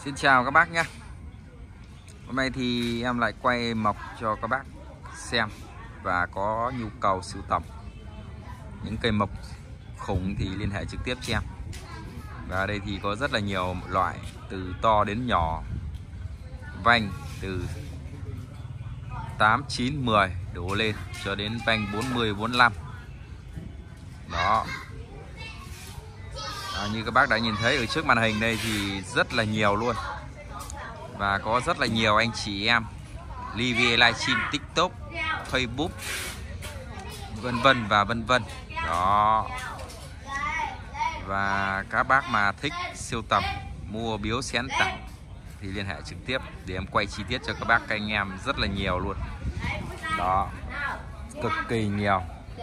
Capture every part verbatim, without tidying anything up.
Xin chào các bác nhé. Hôm nay thì em lại quay mộc cho các bác xem và có nhu cầu sưu tầm những cây mộc khủng thì liên hệ trực tiếp cho em. Và ở đây thì có rất là nhiều loại từ to đến nhỏ, vanh từ tám, chín, mười đổ lên cho đến vanh bốn mươi, bốn mươi lăm. Đó. À, như các bác đã nhìn thấy ở trước màn hình đây thì rất là nhiều luôn. Và có rất là nhiều anh chị em review livestream TikTok, Facebook, vân vân và vân vân. Đó. Và các bác mà thích sưu tầm, mua biếu xén tặng thì liên hệ trực tiếp để em quay chi tiết cho các bác các anh em rất là nhiều luôn. Đó. Cực kỳ nhiều.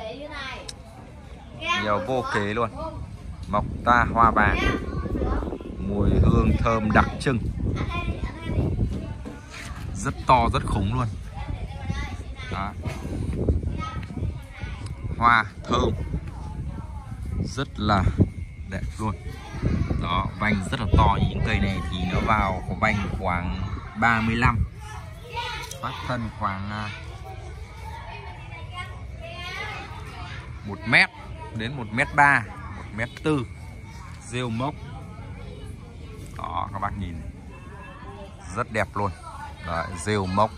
Nhiều vô kể luôn. Mộc ta hoa vàng, mùi hương thơm đặc trưng, rất to rất khủng luôn. Đó. Hoa thơm rất là đẹp luôn. Đó, vanh rất là to. Những cây này thì nó vào có vanh khoảng ba mươi lăm, phát thân khoảng một mét đến một mét ba, một mét tư, rêu mốc. Đó, các bác nhìn rất đẹp luôn. Đấy, rêu mốc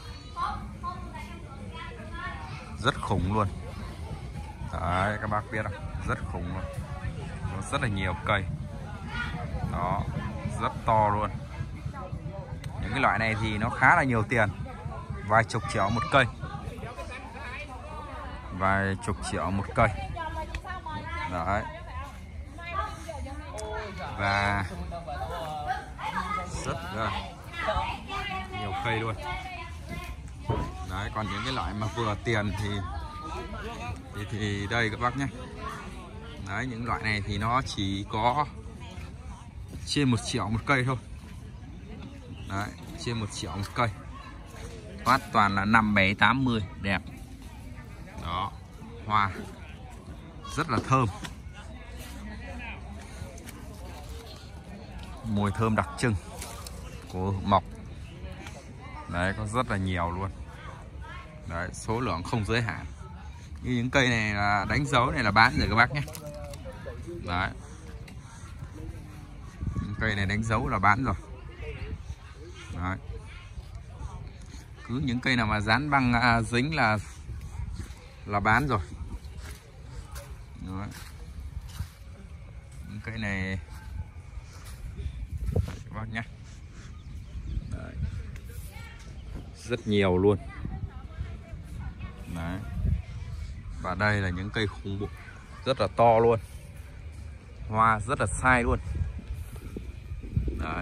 rất khủng luôn. Đấy, các bác biết không? Rất khủng luôn. Nó rất là nhiều cây. Đó, rất to luôn. Những cái loại này thì nó khá là nhiều tiền, vài chục triệu một cây, vài chục triệu một cây. Đấy. Và rất là nhiều cây luôn. Đấy, còn những cái loại mà vừa tiền thì thì, thì đây các bác nhé. Đấy, những loại này thì nó chỉ có trên một triệu một cây thôi. Đấy, trên một triệu một cây. Phát toàn là năm, bảy, tám mươi, đẹp. Đó, hoa rất là thơm, mùi thơm đặc trưng của mộc. Đấy, có rất là nhiều luôn. Đấy, số lượng không giới hạn. Như những cây này là đánh dấu này là bán rồi các bác nhé. Đấy, những cây này đánh dấu là bán rồi. Đấy. Cứ những cây nào mà dán băng à, dính là là bán rồi. Đấy. Những cây này các bác nhé. Đấy. Rất nhiều luôn. Đấy. Và đây là những cây khủng bố, rất là to luôn, hoa rất là sai luôn. Đấy.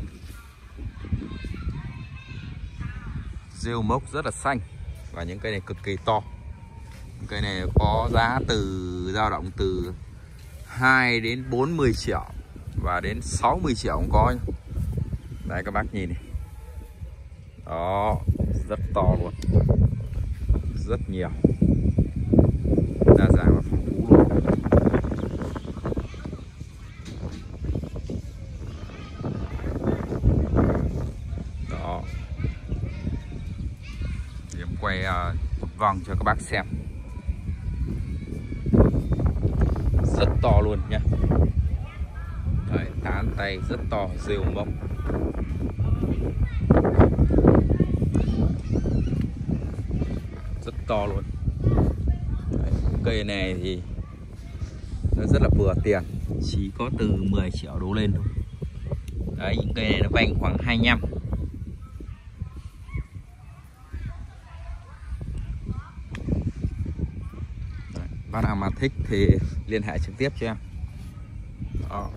Rêu mốc rất là xanh. Và những cây này cực kỳ to. Những cây này có giá từ dao động từ hai đến bốn mươi triệu và đến sáu mươi triệu cũng có. Đấy, các bác nhìn này. Đó, rất to luôn, rất nhiều, đa dạng và phong phú luôn. Đó, điểm quay uh, một vòng cho các bác xem. Rất to luôn nhé. Đấy, tán tay rất to, rêu mốc. Rất to luôn. Đấy, cây này thì nó rất là vừa tiền, chỉ có từ mười triệu đổ lên thôi. Đấy, những cây này nó vanh khoảng hai mươi lăm. Đấy, bác nào mà thích thì liên hệ trực tiếp cho em. Đó.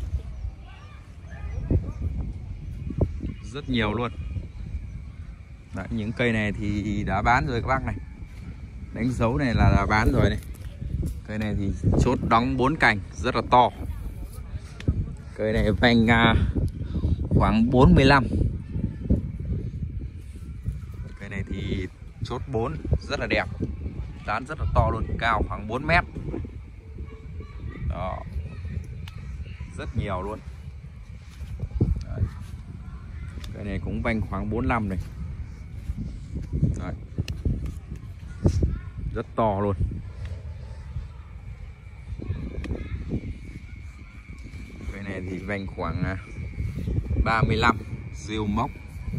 Rất nhiều luôn. Đấy, những cây này thì đã bán rồi các bác này. Đánh dấu này là đã bán rồi này. Cây này thì chốt đóng bốn cành, rất là to. Cây này vanh uh, khoảng bốn mươi lăm. Cây này thì chốt bốn, rất là đẹp. Tán rất là to luôn, cao khoảng bốn mét. Đó. Rất nhiều luôn. Đấy. Cái này cũng vanh khoảng bốn lăm này. Đấy. Rất to luôn. Cái này thì vanh khoảng ba mươi lăm, rìu móc.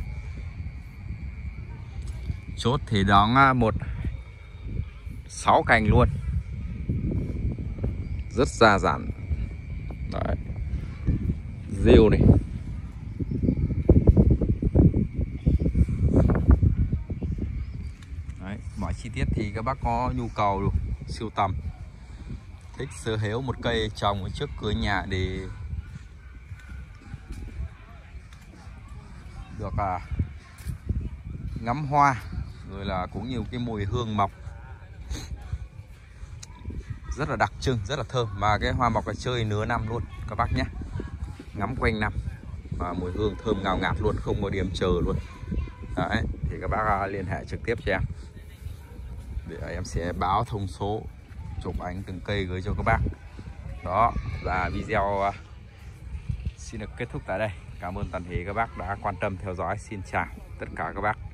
Chốt thì đón một sáu cành luôn. Rất gia dản. Đấy. Rìu này. Đấy, mọi chi tiết thì các bác có nhu cầu sưu tầm, thích sở hữu một cây trồng ở trước cửa nhà để được à, ngắm hoa, rồi là cũng nhiều cái mùi hương mọc rất là đặc trưng, rất là thơm. Mà cái hoa mọc là chơi nửa năm luôn các bác nhé, ngắm quanh năm và mùi hương thơm ngào ngạt luôn, không có điểm chờ luôn. Đấy, thì các bác liên hệ trực tiếp cho em để em sẽ báo thông số, chụp ảnh từng cây gửi cho các bác. Đó là video xin được kết thúc tại đây. Cảm ơn toàn thể các bác đã quan tâm theo dõi. Xin chào tất cả các bác.